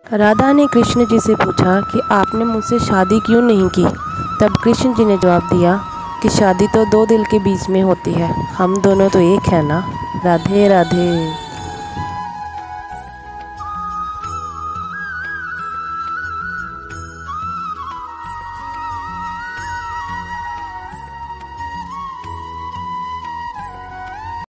राधा ने कृष्ण जी से पूछा कि आपने मुझसे शादी क्यों नहीं की। तब कृष्ण जी ने जवाब दिया कि शादी तो दो दिल के बीच में होती है, हम दोनों तो एक है ना। राधे राधे।